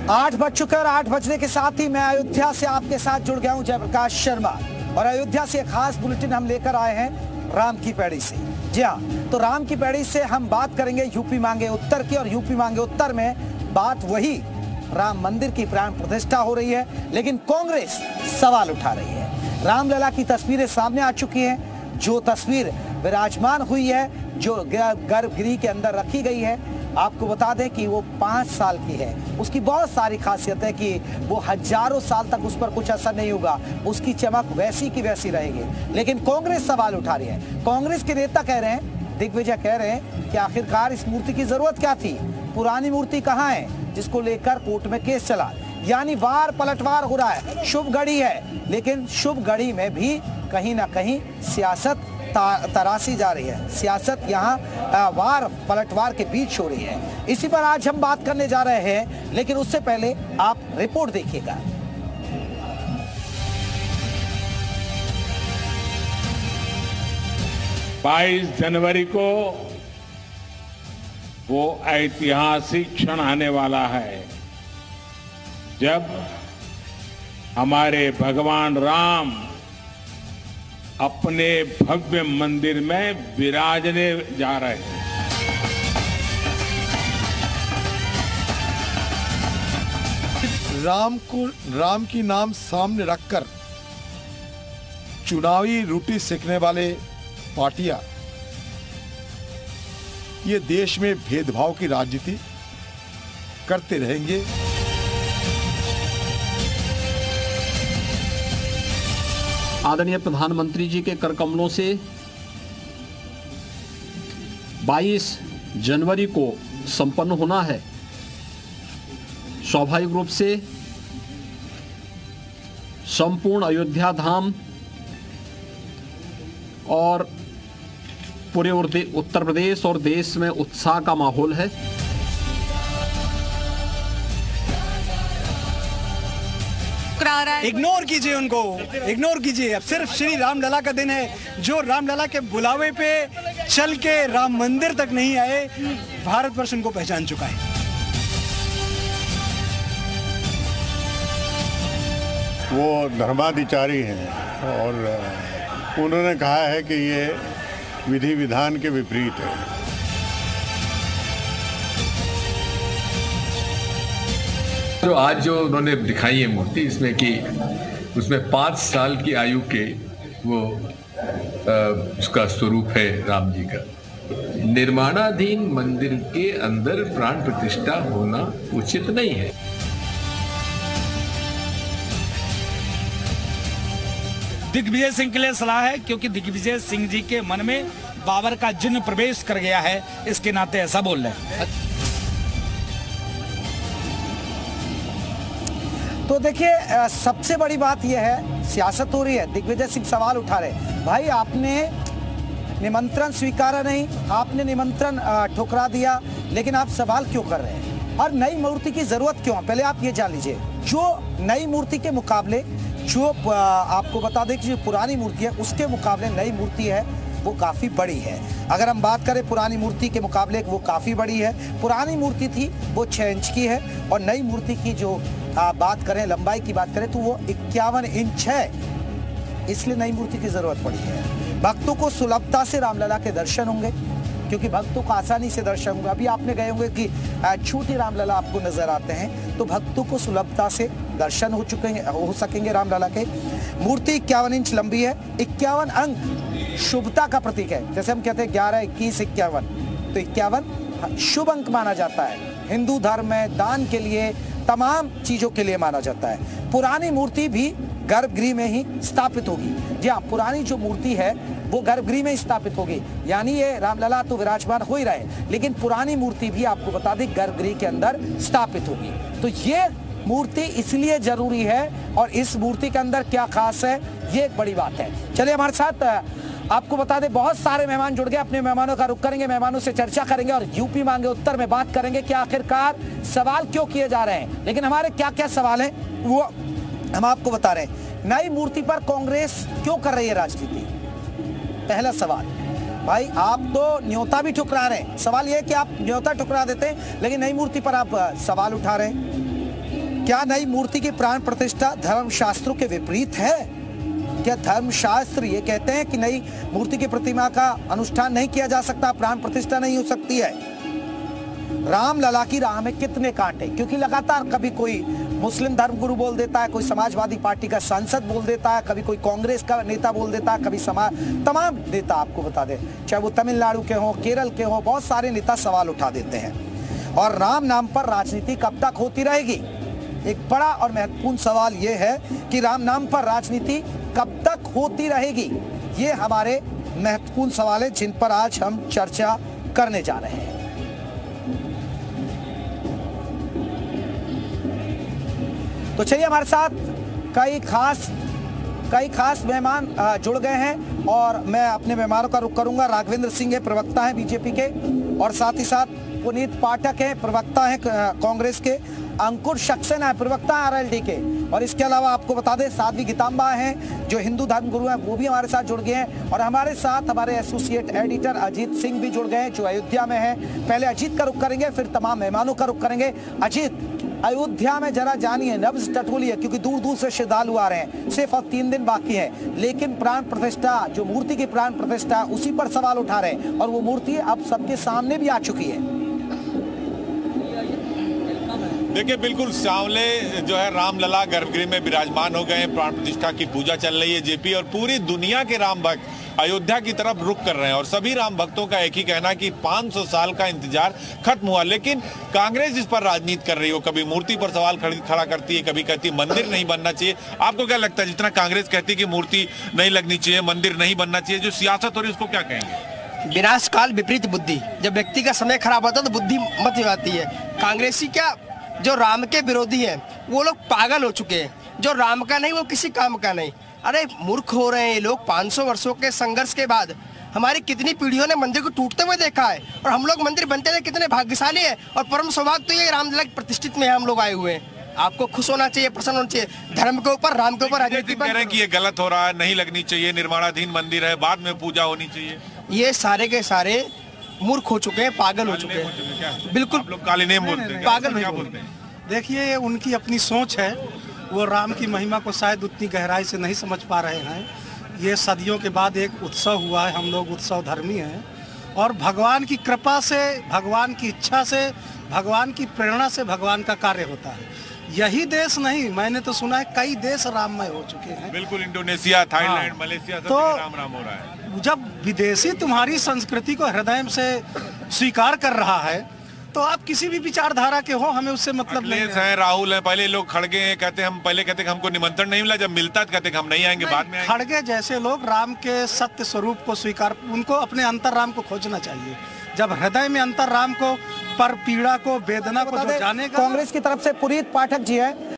8 बज चुके और 8 बजने के साथ ही मैं अयोध्या से आपके साथ जुड़ गया हूं, जयप्रकाश शर्मा। और अयोध्या से एक खास बुलेटिन हम लेकर आए हैं राम की पैड़ी से। जी हाँ, तो राम की पैड़ी से हम बात करेंगे यूपी मांगे उत्तर की। और यूपी मांगे उत्तर में बात वही राम मंदिर की प्राण प्रतिष्ठा हो रही है, लेकिन कांग्रेस सवाल उठा रही है। रामलला की तस्वीरें सामने आ चुकी हैं। जो तस्वीर विराजमान हुई है, जो गर्भगृह के अंदर रखी गई है, आपको बता दें कि वो 5 साल की है। उसकी बहुत सारी खासियत है कि वो हजारों साल तक उस पर कुछ असर नहीं होगा, उसकी चमक वैसी की वैसी रहेगी। लेकिन कांग्रेस सवाल उठा रही है। कांग्रेस के नेता कह रहे हैं, दिग्विजय कह रहे हैं कि आखिरकार इस मूर्ति की जरूरत क्या थी, पुरानी मूर्ति कहाँ है, जिसको लेकर कोर्ट में केस चला। यानी वार पलटवार हो रहा है। शुभ घड़ी है, लेकिन शुभ घड़ी में भी कहीं ना कहीं सियासत तराशी जा रही है। सियासत यहाँ वार पलटवार के बीच हो रही है। इसी पर आज हम बात करने जा रहे हैं, लेकिन उससे पहले आप रिपोर्ट देखिएगा। बाईस जनवरी को वो ऐतिहासिक क्षण आने वाला है जब हमारे भगवान राम अपने भव्य मंदिर में विराजने जा रहे हैं। राम की नाम सामने रखकर चुनावी रोटी सेकने वाले पार्टियां ये देश में भेदभाव की राजनीति करते रहेंगे। आदरणीय प्रधानमंत्री जी के कर कमलों से 22 जनवरी को संपन्न होना है। स्वाभाविक रूप से संपूर्ण अयोध्या धाम और पूरे उत्तर प्रदेश और देश में उत्साह का माहौल है। इग्नोर कीजिए उनको, इग्नोर कीजिए। अब सिर्फ श्री रामलला का दिन है। जो रामलला के बुलावे पे चल के राम मंदिर तक नहीं आए, भारतवर्ष उनको पहचान चुका है। वो धर्माधिकारी हैं और उन्होंने कहा है कि ये विधि विधान के विपरीत है। तो आज जो उन्होंने दिखाई है मूर्ति, इसमें कि उसमें 5 साल की आयु के वो उसका स्वरूप है राम जी का। निर्माणाधीन मंदिर के अंदर प्राण प्रतिष्ठा होना उचित नहीं है। दिग्विजय सिंह के लिए सलाह है, क्योंकि दिग्विजय सिंह जी के मन में बाबर का जिन्न प्रवेश कर गया है, इसके नाते ऐसा बोल रहे हैं। तो देखिए, सबसे बड़ी बात यह है, सियासत हो रही है। दिग्विजय सिंह सवाल उठा रहे, भाई आपने निमंत्रण स्वीकारा नहीं, आपने निमंत्रण ठुकरा दिया, लेकिन आप सवाल क्यों कर रहे हैं और नई मूर्ति की जरूरत क्यों? पहले आप ये जान लीजिए, जो नई मूर्ति के मुकाबले, जो आपको बता दें कि जो पुरानी मूर्ति है उसके मुकाबले नई मूर्ति है वो काफ़ी बड़ी है। अगर हम बात करें पुरानी मूर्ति के मुकाबले, वो काफ़ी बड़ी है। पुरानी मूर्ति थी वो 6 इंच की है, और नई मूर्ति की जो बात करें, लंबाई की बात करें, तो वो 51 इंच है। इसलिए नई मूर्ति की जरूरत पड़ी है। भक्तों को सुलभता से रामलला के दर्शन होंगे, क्योंकि भक्तों को आसानी से दर्शन होंगे। अभी आपने गए होंगे कि छोटी रामलला आपको नजर आते हैं, तो भक्तों को सुलभता से दर्शन हो सकेंगे रामलला के। मूर्ति 51 इंच लंबी है। 51 अंक शुभता का प्रतीक है। जैसे हम कहते हैं 11, 21, 51, तो 51 शुभ अंक माना जाता है। हिंदू धर्म में दान के लिए, तमाम चीजों के लिए माना जाता है। पुरानी मूर्ति भी गर्भगृह में ही स्थापित होगी। जी हाँ, पुरानी जो मूर्ति है वो गर्भगृह में स्थापित होगी। यानी ये रामलला तो विराजमान हो ही रहे, लेकिन पुरानी मूर्ति भी आपको बता दें गर्भगृह के अंदर स्थापित होगी। तो ये मूर्ति इसलिए जरूरी है, और इस मूर्ति के अंदर क्या खास है, ये एक बड़ी बात है। चलिए हमारे साथ आपको बता दें, बहुत सारे मेहमान जुड़ गए। अपने मेहमानों का रुख करेंगे, मेहमानों से चर्चा करेंगे और यूपी मांगे उत्तर में बात करेंगे कि आखिरकार सवाल क्यों किए जा रहे हैं। लेकिन हमारे क्या क्या सवाल हैं वो हम आपको बता रहे हैं। नई मूर्ति पर कांग्रेस क्यों कर रही है राजनीति? पहला सवाल। भाई आप तो न्योता भी ठुकरा रहे हैं। सवाल यह है कि आप न्योता ठुकरा देते हैं, लेकिन नई मूर्ति पर आप सवाल उठा रहे हैं। क्या नई मूर्ति की प्राण प्रतिष्ठा धर्मशास्त्रों के विपरीत है? क्या धर्मशास्त्र ये कहते हैं कि नई मूर्ति की प्रतिमा का अनुष्ठान नहीं किया जा सकता, प्राण प्रतिष्ठा नहीं हो सकती है? रामलला की राह में कितने कांटे, क्योंकि लगातार कभी कोई मुस्लिम धर्मगुरु बोल देता है, कोई समाजवादी पार्टी का सांसद बोल देता है, कभी कोई कांग्रेस का नेता बोल देता है, कभी तमाम नेता, आपको बता दें, चाहे वो तमिलनाडु के हो, केरल के हो, बहुत सारे नेता सवाल उठा देते हैं। और राम नाम पर राजनीति कब तक होती रहेगी? एक बड़ा और महत्वपूर्ण सवाल यह है कि राम नाम पर राजनीति कब तक होती रहेगी? ये हमारे महत्वपूर्ण सवाल है जिन पर आज हम चर्चा करने जा रहे हैं। तो चलिए, हमारे साथ कई खास मेहमान जुड़ गए हैं और मैं अपने मेहमानों का रुख करूंगा। राघवेंद्र सिंह है, प्रवक्ता हैं बीजेपी के, और साथ ही साथ पुनीत पाठक हैं, प्रवक्ता हैं कांग्रेस के, अंकुर सक्सेना है, प्रवक्ता है आरएलडी के, और इसके अलावा आपको बता दें साध्वी गीतांबा हैं जो हिंदू धर्मगुरु हैं, वो भी हमारे साथ जुड़ गए हैं। और हमारे साथ हमारे एसोसिएट एडिटर अजीत सिंह भी जुड़ गए हैं जो अयोध्या में हैं। पहले अजीत का रुख करेंगे, फिर तमाम मेहमानों का रुख करेंगे। अजीत, अयोध्या में जरा जानिए, नब्ज टटोलिए, क्योंकि दूर दूर से श्रद्धालु आ रहे हैं, सिर्फ अब 3 दिन बाकी है, लेकिन प्राण प्रतिष्ठा, जो मूर्ति की प्राण प्रतिष्ठा, उसी पर सवाल उठा रहे हैं और वो मूर्ति अब सबके सामने भी आ चुकी है। देखिए, बिल्कुल सामने जो है रामलला गर्भगृह में विराजमान हो गए हैं, प्राण प्रतिष्ठा की पूजा चल रही है जेपी, और पूरी दुनिया के राम भक्त अयोध्या की तरफ रुख कर रहे हैं। और सभी राम भक्तों का एक ही कहना कि 500 साल का इंतजार खत्म हुआ, लेकिन कांग्रेस इस पर राजनीति कर रही हो, कभी मूर्ति पर सवाल खड़ा करती है, कभी कहती है मंदिर नहीं बनना चाहिए। आपको क्या लगता है, जितना कांग्रेस कहती है कि मूर्ति नहीं लगनी चाहिए, मंदिर नहीं बनना चाहिए, जो सियासत हो रही है उसको क्या कहेंगे? विनाश काल विपरीत बुद्धि, जब व्यक्ति का समय खराब होता है तो बुद्धि मत आती है। कांग्रेसी क्या, जो राम के विरोधी हैं वो लोग पागल हो चुके हैं, जो राम का नहीं वो किसी काम का नहीं। अरे मूर्ख हो रहे हैं ये लोग। 500 वर्षों के संघर्ष के बाद हमारी कितनी पीढ़ियों ने मंदिर को टूटते हुए देखा है, और हम लोग मंदिर बनते थे, कितने भाग्यशाली है। और परम सौभाग्य तो ये रामलला प्रतिष्ठित में हम लोग आए हुए हैं। आपको खुश होना चाहिए, प्रसन्न होना चाहिए। धर्म के ऊपर, राम के ऊपर राजनीति कह रहे हैं कि ये गलत हो रहा है, नहीं लगनी चाहिए, निर्माणाधीन मंदिर है, बाद में पूजा होनी चाहिए। ये सारे के सारे मूर्ख हो चुके हैं, पागल हो चुके हैं। बिल्कुल, लोग काले नेम बोलते हैं, पागल क्या बोलते हैं? देखिए, उनकी अपनी सोच है, वो राम की महिमा को शायद उतनी गहराई से नहीं समझ पा रहे हैं। ये सदियों के बाद एक उत्सव हुआ है, हम लोग उत्सव धर्मी हैं, और भगवान की कृपा से, भगवान की इच्छा से, भगवान की प्रेरणा से भगवान का कार्य होता है। यही देश नहीं, मैंने तो सुना है कई देश राममय हो चुके हैं। बिल्कुल, इंडोनेशिया, थाईलैंड, मलेशिया, सब राम राम हो रहा है। जब विदेशी तुम्हारी संस्कृति को हृदय से स्वीकार कर रहा है, तो आप किसी भी विचारधारा के हो, हमें उससे मतलब नहीं है। राहुल है, पहले लोग खड़गे हैं, कहते हम पहले कहते कि हमको निमंत्रण नहीं मिला, जब मिलता तो कहते कि हम नहीं आएंगे, बाद में आएंगे। खड़गे जैसे लोग राम के सत्य स्वरूप को स्वीकार, उनको अपने अंतर राम को खोजना चाहिए। जब हृदय में अंतर राम को, पर पीड़ा को, वेदना को जो जानेगा। कांग्रेस की तरफ से पुनीत पाठक जी है।